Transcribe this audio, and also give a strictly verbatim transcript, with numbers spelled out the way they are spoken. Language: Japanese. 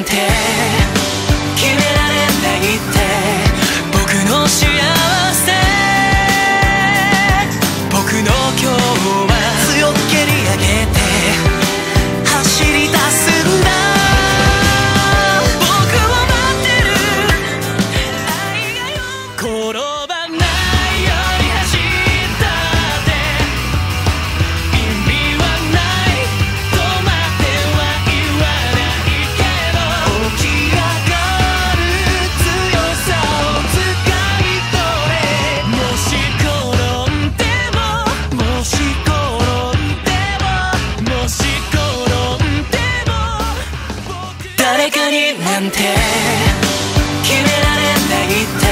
て決められないって僕の幸せ僕の今日は強く蹴り上げて走り出すんだ僕を待ってる愛がよ転ばないように走ったって意味はない止まっては言わないけど起き上がる強さを掴み取れもし転んでももし転んでももし転んでも誰かになんて決められないって